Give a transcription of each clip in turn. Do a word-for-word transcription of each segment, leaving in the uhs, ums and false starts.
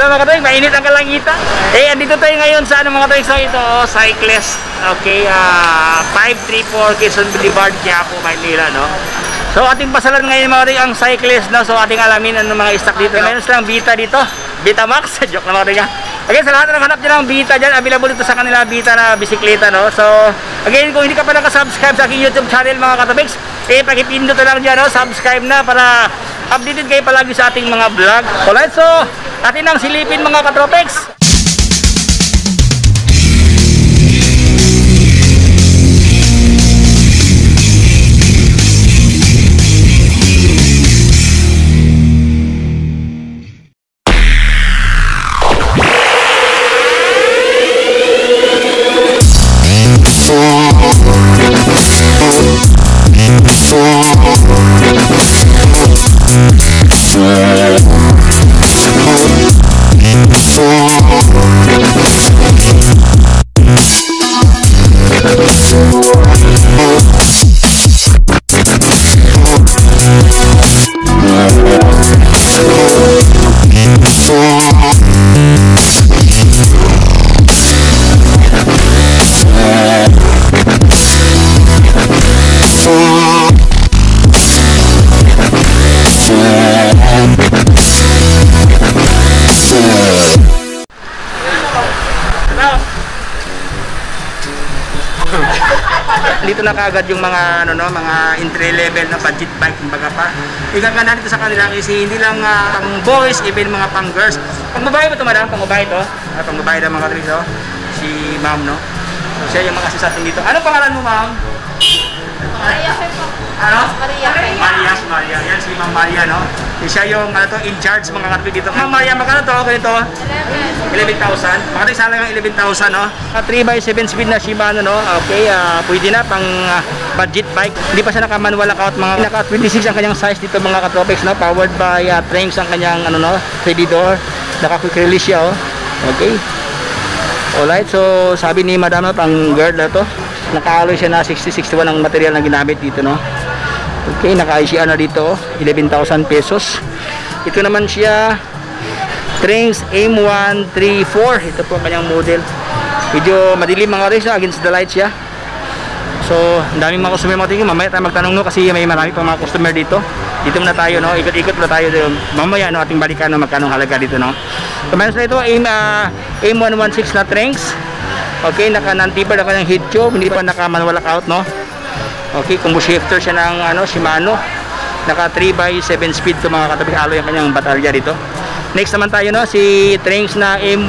mga katolik, mainit ang kalangitan. Eh, andito tayo ngayon sa ano mga katolik, so ito, oh, cyclist. Okay, uh, five three four Quezon Boulevard, Quiapo, Maynila, no? So ating pasalan ngayon mga katolik ang cyclist, no? So ating alamin ano mga stock dito. Meron silang Vita dito, Vita Max, joke na mga katolik. Again, sa lahat na naghanap dyan ng Vita dyan, available ito sa kanila Vita na bisikleta, no? So, again, kung hindi ka pa nakasubscribe sa aking YouTube channel mga katopiks, eh, pakipindot na lang dyan, no? Subscribe na para updated kayo palagi sa ating mga vlog. Alright, so, atin ang silipin mga katopiks. Dito na kaagad yung mga ano no, mga entry level na budget bike kumbaga pa. Igaganda dito sa kanila kasi hindi lang uh, pang boys, even mga pang girls. Pang babae ba ito madam? Pang babae ito? Ah, pang babae daw mga katolik, oh. Si ma'am, no? So, siya yung mga assistant dito. Ano pangalan mo, ma'am? Maria po. Ano? Maria. Maria, Maria. Yan si Ma'am Maria, no? Siya yung ano to, in charge mga katolik dito. Ma'am Maria, magkano to? Ganito? eleven thousand. Makatolik sana yung eleven thousand, no? three by seven speed na Shimano, no? Okay, uh, pwede na pang uh, budget bike. Hindi pa siya naka-manual lockout. Mga naka twenty-six ang kanyang size dito mga katropics, no? Powered by uh, Tranx ang kanyang ano, no? three D door. Naka-quick release siya, oh. Okay. Alright, so sabi ni Madam, no, pang girl na to. Naka-alloy siya na sixty sixty-one ang material na ginamit dito, no? Okay, naka-I C R na dito, eleven thousand pesos. Ito naman siya, Tranx M one three four. Ito po ang kanyang model. Medyo madilim mga rin siya, against the light siya. So, ang daming mga customer mga tingin. Mamaya tayo magtanong, no, kasi may marami pang mga customer dito. Dito muna tayo, no? Ikot-ikot muna tayo dito. Mamaya, no, ating balikan, no, magkanong halaga dito, no? So, mayroon sa ito, M, uh, M one sixteen na Tranx. Okay, naka non-taper na kanyang head tube, hindi pa naka manual lockout, no? Okay, combo shifter siya ng ano, Shimano. Naka three by seven speed to mga katabi, alloy ang kanyang batalya dito. Next naman tayo, no, si Tranx na M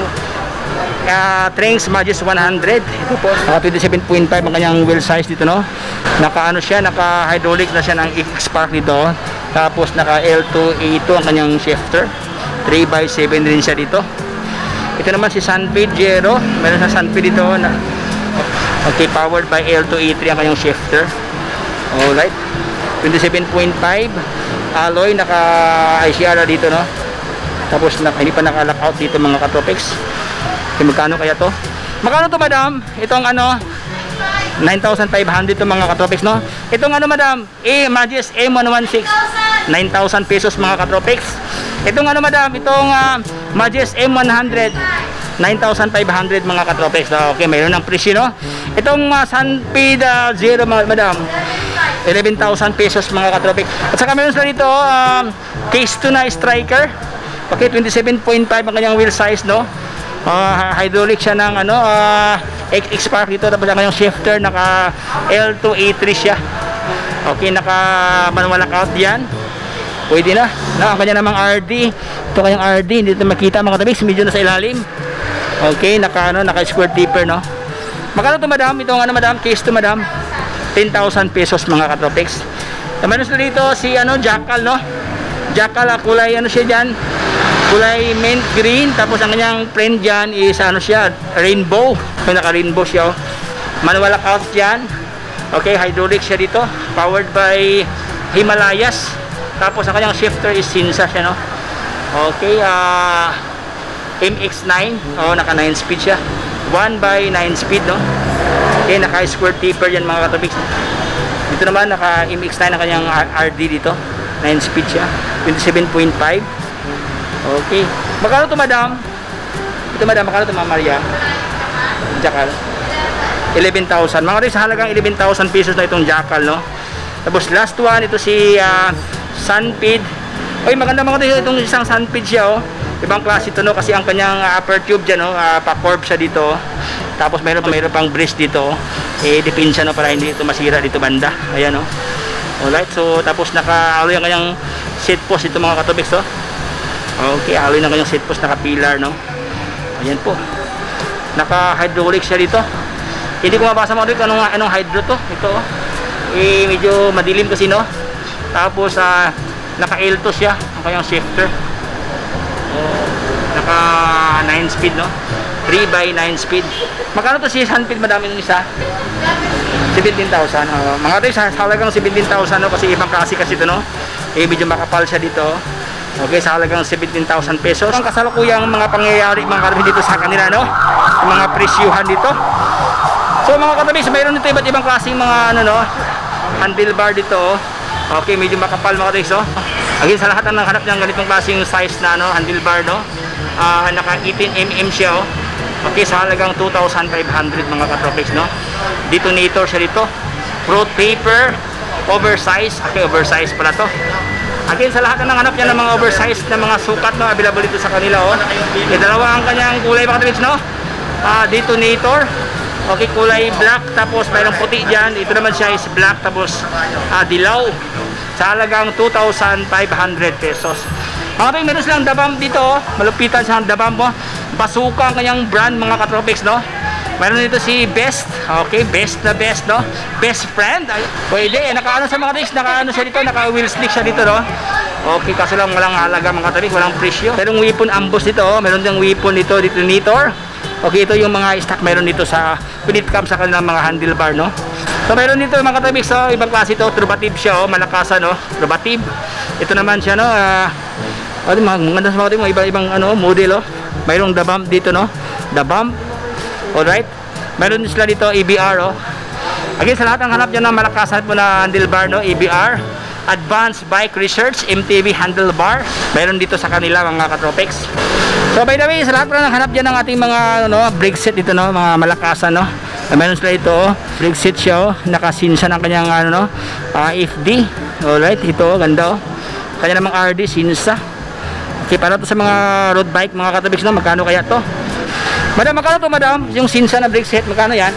uh, Tranx Magis one hundred. Ito po, naka twenty-seven point five ang kanyang wheel size dito, no? Naka ano siya, naka hydraulic na siya ng X-Spark dito. Tapos naka L two A two ang kanyang shifter. three by seven din siya dito. Ito naman si Sunfade Zero. Meron sa Sunfade dito na okay, powered by L two A three ang kanyang shifter. Alright, twenty-seven point five alloy, naka I C R na dito, no? Tapos na, hindi pa naka-lockout dito mga katropics. Okay, magkano kaya to? Magkano to, madam? Itong ano, nine thousand five hundred to mga katropics, no? Itong ano, madam, A Magis M one sixteen, nine thousand pesos mga katropics. Itong ano, madam, itong uh, Magis M one hundred, nine thousand five hundred mga katropics. Okay, mayroon ng presyo, no? Itong uh, Sunfade uh, Zero mga madam, eleven thousand pesos mga katropics. At saka mayroon sila dito um, case two na striker. Okay, twenty-seven point five ang kanyang wheel size, no? Uh, hydraulic siya ng ano, uh, X-Spark dito. Tapos ang kanyang shifter naka L two A three siya. Okay, naka manual lockout yan. Pwede na. Na ang kanya namang R D. Ito kanyang R D, hindi ito makita mga katropics, medyo na sa ilalim. Okay, naka ano, naka square tipper, no? Magkano to, madam? Itong ano, madam, case to, madam, ten thousand pesos mga katropics. Naman na dito si ano, Jackal, no? Jackal, kulay ano siya dyan, kulay mint green. Tapos ang kanyang friend dyan is ano siya, rainbow. So, naka rainbow siya, oh. Manual lockout dyan. Okay, hydraulic siya dito, powered by Himalayas. Tapos ang kanyang shifter is Sinsa siya, no? Okay, ah uh, M X nine, oh, naka nine speed siya, one by nine speed, no? Okay, naka square tipper yan mga katopics. Dito naman naka M X nine ang kanyang R D dito, nine speed siya, twenty-seven point five. Okay, magkano to, madam? Ito madam, makano ito Ma'am Maria? Jackal. eleven thousand. Mga rin sa halagang eleven thousand pesos na itong jackal, no? Tapos last one, ito si uh, Sunpid. Oy, maganda mga rin itong isang Sunpid siya, oh. Ibang klase ito, no? Kasi ang kanyang uh, upper tube dyan, no? Uh, pa-curve siya dito. Tapos mayroon, mayroon pang brace dito, oh. Eh, depensa, no? Para hindi ito masira dito banda. Ayan, no? Alright, so tapos naka-aloy ang kanyang seat post ito mga katubiks, oh. Okay, aloy na kanyang seat post, naka-pillar, no? Ayan po. Naka-hydraulic siya dito. Hindi ko mabasa mga katubiks anong, anong hydro to. Ito, oh. Eh, medyo madilim kasi, no? Tapos, uh, naka-elto siya ang kanyang shifter. Oh, naka nine speed, no? three by nine speed. Magkano to si Sunpid madami yung isa? seventeen thousand. Uh, mga ito sa halagang seventeen thousand, no? Kasi ibang klase kasi ito, no? Eh, medyo makapal siya dito. Okay, sa halagang seventeen thousand pesos. Ang kasalukuyang mga pangyayari mga katabi dito sa kanila, no? Yung mga presyuhan dito. So mga katabi, mayroon dito iba't ibang klaseng mga ano, no? Handlebar dito, oh. Okay, medyo makapal mga katabi, oh. Again, sa lahat ng hanap ng ganitong klaseng size na, no, handlebar, no? Uh, naka eighteen millimeter siya, oh. Okay, sa halagang two thousand five hundred mga katropics, no? Detonator siya dito. Fruit paper, oversize. Okay, oversize pala to. Again, sa lahat ng hanap niya ng mga oversize na mga sukat, no, available dito sa kanila, oh. Okay, dalawa ang kanyang kulay mga katropics, no? Uh, detonator. Okay, kulay black, tapos mayroong puti dyan. Ito naman siya is black, tapos uh, dilaw. Sa halagang two thousand five hundred pesos. Mga kapatid, meron silang dabam dito, oh. Malupitan silang dabam, oh. Basuka ang kanyang brand mga katropics, no? Meron dito si Best. Okay, Best na Best, no? Best Friend. Ay, pwede, eh. Nakaano sa mga katropics, nakaano siya dito, naka wheel stick siya dito, no? Okay, kaso lang walang halaga mga katropics, walang presyo. Merong weapon ambush dito, oh. Meron diyang weapon dito, detonator. Okay, ito yung mga stock meron dito sa pinitcam sa kanilang mga handlebar, no? So meron dito mga katabik, so ibang klase ito, turbative siya, oh, malakasan, no? Turbative. Ito naman siya, no? Ah, uh, mga maganda sa mga mga ibang-ibang ano, model, oh. Mayroong the bump dito, no? The bump. Alright. Meron sila dito E B R, oh. Again, sa lahat ng hanap dyan ng malakasan po na handlebar, no? E B R. Advanced Bike Research, M T B handlebar. Meron dito sa kanila mga katropics. So by the way, sa lahat po ng hanap dyan ng ating mga ano, brake set dito, no? Mga malakasan, no? Meron sila ito, oh. Brake set siya, oh. Nakasinsa ng kanyang ano, no? Uh, F D. Alright, ito, oh. Ganda, oh. Kanya namang R D, sinsa. Okay, para to sa mga road bike, mga katabiks, no? Magkano kaya to? Madam, magkano to, madam? Yung sinsa na brake set, magkano yan?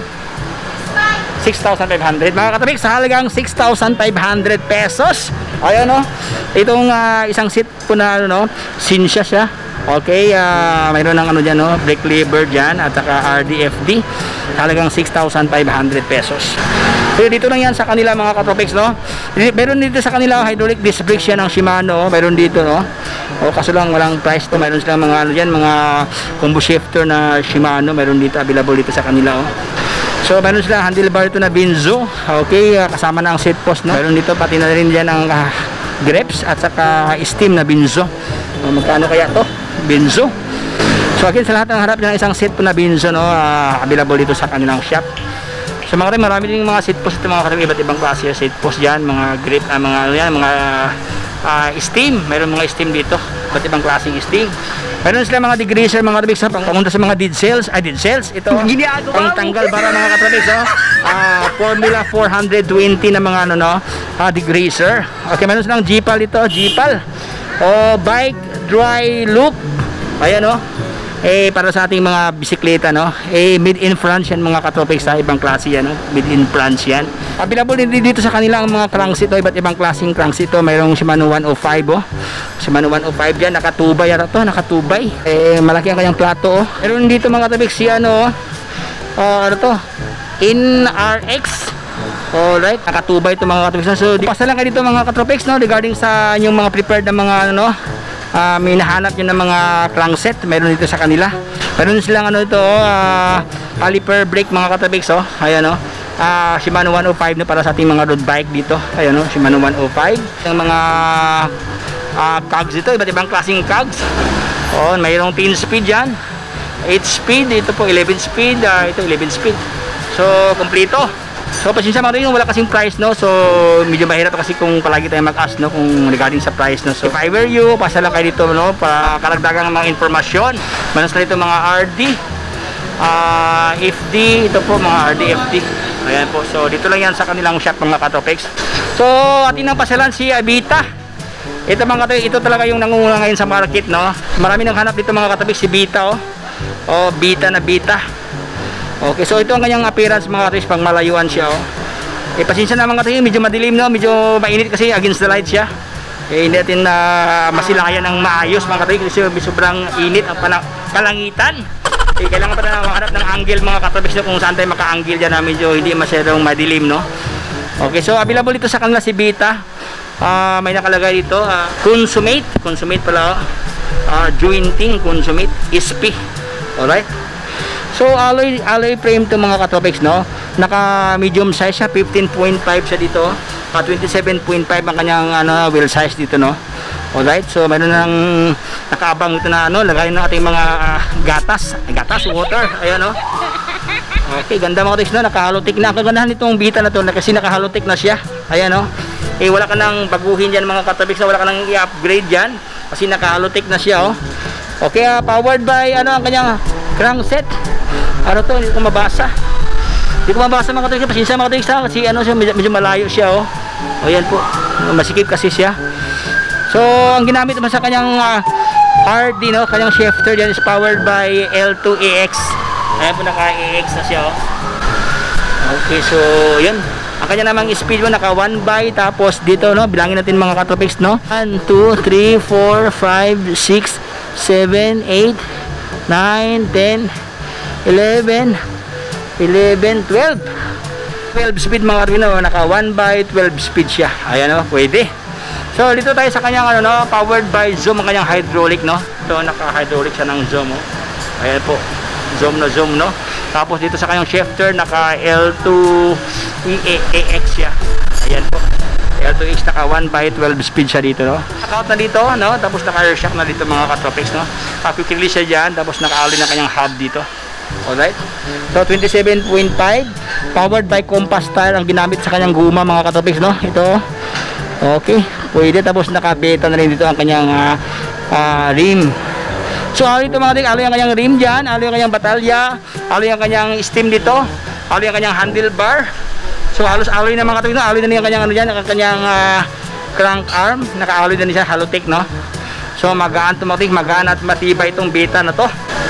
six thousand five hundred. Mga katabiks, sa halagang six thousand five hundred pesos. Ayan, no? Itong uh, isang seat po na, ano, no? Sinsa siya. Okay, uh, mayroon ng ano dyan, no? Brake lever dyan at saka R D F D. Talagang six thousand five hundred pesos. So dito lang yan sa kanila mga katropics, no? Meron dito sa kanila hydraulic disc brake yan ng Shimano, mayroon dito, no? O kaso lang walang price to. Mayroon silang mga ano dyan, mga combo shifter na Shimano, mayroon dito available dito sa kanila, oh. So mayroon silang handlebar ito na Benzo. Okay, uh, kasama na ang seat post, no? Mayroon dito pati na rin dyan ang uh, grips at saka steam na Benzo. Uh, magkano kaya to? Benzo. So again, sa lahat ng harap ng isang set po na Benzo, no, uh, available dito sa kanilang shop. So mga rin, marami din mga seat post ito mga karim, iba't ibang klase seat post dyan, mga grip, uh, mga ano yan, mga uh, steam. Mayroon mga steam dito, iba't ibang klaseng steam. Mayroon sila mga degreaser mga katrabik, so pamunta sa mga dead cells, ay dead cells, ito pang tanggal bara mga katrabik, so uh, Formula four twenty na mga ano, no, uh, degreaser. Okay, mayroon silang G-Pal ito, G-Pal o bike dry loop. Ayan, no, eh para sa ating mga bisikleta, no, eh made in France yan mga katropics, sa ibang klase yan, no? Made in France yan. Available din dito sa kanilang mga cranks ito, iba't ibang klaseng cranks ito. Mayroong Shimano one oh five, oh. Shimano one oh five yan, nakatubay yata to, nakatubay. Eh malaki ang kanyang plato, oh. Meron dito mga katropics si ano, uh, ano to, In R X. Alright, nakatubay ito mga katropics. So di pasa lang kayo dito mga katropics, no, regarding sa yung mga prepared na mga ano, Uh, may nahanap yun ng mga crankset, meron dito sa kanila. Meron silang ano ito, uh, caliper brake mga katabik, so ayan, no, uh, Shimano one oh five na para sa ating mga road bike dito. Ayan, no, Shimano one oh five. Yung mga uh, cogs dito, iba't ibang klaseng cogs. Oh, mayroong ten speed yan, eight speed, ito po eleven speed, uh, ito eleven speed. So kompleto. So pasensya mga katopics, wala kasing price, no? So medyo mahirap kasi kung palagi tayo mag-ask, no, kung regarding sa price, no. So if I were you, pasala kayo dito, no, para karagdagang mga informasyon. Manas na dito mga R D, uh, F D, ito po mga R D, F D. Ayan po. So dito lang yan sa kanilang shop mga katopics. So atin ang pasalan si Abita. Ito mga katopics, ito talaga yung nangunguna ngayon sa market, no. Marami nang hanap dito mga katopics, si Bita, oh. Oh, Bita na Bita. Okay, so ito ang kanyang appearance mga katopics, pang malayuan siya, oh. Eh pasensya na mga katopics, medyo madilim, no, medyo mainit kasi against the light siya. Eh hindi natin na uh, masilayan ng maayos mga katopics kasi sobrang init ang kalangitan. Eh kailangan pa na makahanap ng angle mga katopics, no, kung saan tayo maka-angle diyan na medyo hindi masyadong madilim, no. Okay, so available dito sa kanila si Bita. Uh, may nakalagay dito, uh, consummate, consummate pala, uh, jointing, consummate, S P. Alright. So alloy alloy frame to mga katopics, no. Naka medium size siya, fifteen point five siya dito. Uh, twenty-seven point five ang kanyang ano wheel size dito, no. Alright. So mayroon nang nakaabang ito na ano, lagay ng ating mga uh, gatas, gatas water. Ayan, no. Okay, ganda mga katopics, no. Naka-halotic na. Ang kagandahan nitong Bita na to kasi naka-halotic na siya. Ayan, no. Eh wala ka nang baguhin diyan mga katopics, wala ka nang i-upgrade diyan kasi naka-halotic na siya, oh. Okay, uh, powered by ano ang kanyang crankset. Ano to, hindi ko mabasa. Hindi ko mabasa mga katopics, pasensya mga katopics kasi ano siya, medyo, medyo malayo siya, oh. O yan po, masikip kasi siya. So, ang ginamit naman sa kanyang uh, R D, no, kanyang shifter diyan is powered by L two A X. Ayan po, naka-A X na siya, oh. Okay, so yan. Ang kanya namang speed mo naka one by, tapos dito, no, bilangin natin mga katopics, no. one, two, three, four, five, six, seven, eight, nine, ten, eleven, eleven, twelve. twelve speed mga katopics, no, naka one by, twelve speed siya. Ayan, no, pwede. So dito tayo sa kanyang ano, no, powered by Zoom ang kanyang hydraulic, no. Ito naka-hydraulic siya ng Zoom, oh. Ayan po. Zoom na Zoom, no. Tapos dito sa kanyang shifter naka L two A X siya. Ayan po. L two A X naka one by twelve speed siya dito, no. Naka-out na dito, no. Tapos naka-air shock na dito mga katopics, no. Quick release siya diyan, tapos naka-alloy na kanyang hub dito. Alright. So twenty-seven point five powered by Compass tire ang ginamit sa kanyang guma mga katopics, no. Ito. Okay, pwede. Tapos naka-beta na rin dito ang kanyang uh, uh, rim. So alloy ito mga katopics, alloy ang kanyang rim dyan, alloy ang kanyang batalya, alloy ang kanyang stem dito, alloy ang kanyang handlebar. So halos alloy na mga katopics, no? Alloy na yung kanyang ano dyan, ang kanyang uh, crank arm, naka-alloy na niya halotic, no. So magaan ito mga katopics, magaan at matibay itong Beta na to.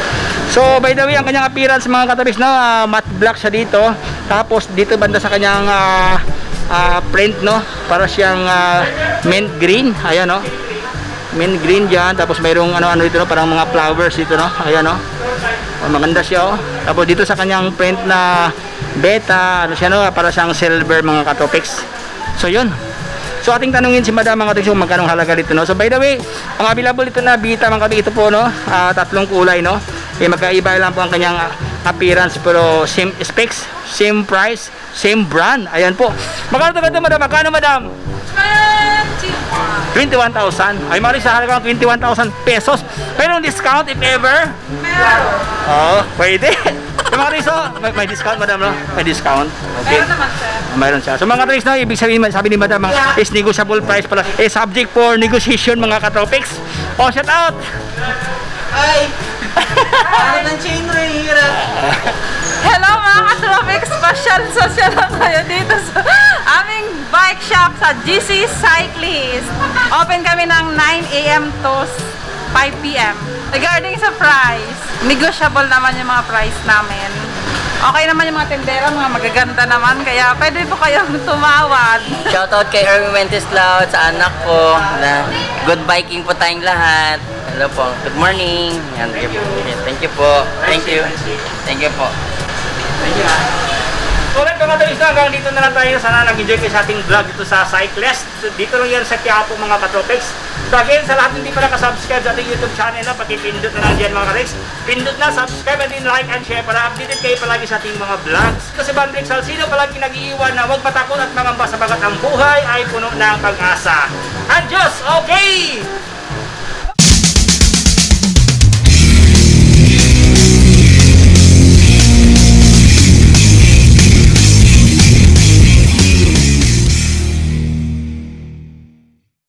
So by the way, ang kanyang appearance mga katopics, no, uh, matte black siya dito. Tapos dito banda sa kanyang uh, uh, print, no, para siyang uh, mint green. Ayan, no, mint green dyan. Tapos mayroong ano-ano dito, no, parang mga flowers dito, no. Ayan, no, oh, maganda siya, oh. Tapos dito sa kanyang print na Beta, ano siya, no, para siyang silver mga katopics. So yun. So ating tanungin si Madam mga katopics kung magkano halaga dito, no. So by the way, ang available dito na Beta mga katopics, ito po, no, uh, tatlong kulay, no. Eh magkaiba lang po ang kanyang appearance pero same specs, same price, same brand. Ayan po. Magkano ito ganda, Madam? Magkano, Madam? twenty-one thousand. Ay, mali sa halagang twenty-one thousand pesos. Pero discount if ever? Meron. Oo, oh, pwede. So mga katopics, oh, may, may discount, Madam, no? May discount. Okay. Meron naman, sir. Mayroon siya. So mga katopics, no, ibig sabihin, sabi ni Madam, yeah, is negotiable price pala. Eh, subject for negotiation mga katopics. Oh, shout out! Ay! Ano ng chain ring, hirap. Hello mga ka-tropics! Special social lang kayo dito sa aming bike shop sa G C Cyclist. Open kami ng nine A M to five P M Regarding sa price, negotiable naman yung mga price namin. Okay naman yung mga tendera, mga magaganda naman, kaya pwede po kayong tumawad. Shoutout kay Erwin Mentes Loud sa anak ko. Na good biking po tayong lahat. Hello po. Good morning. Yan, thank you po. Thank you po. Thank you. Thank you po. Thank you. Alright mga katopics, hanggang dito na lang tayo. Sana nag-enjoy kayo sa ating vlog dito sa Cyclist. Dito lang yan sa Quiapo mga katopics. So again, sa lahat hindi pa nakasubscribe sa ating YouTube channel, na pati pindot na lang dyan mga katopics. Pindot na, subscribe and din like and share para updated kayo palagi sa ating mga vlogs. Ito si Bandrick Salcido, palagi nag-iiwan na huwag matakot at mangamba sabagat ang buhay ay puno ng pag-asa. Adios! Okay!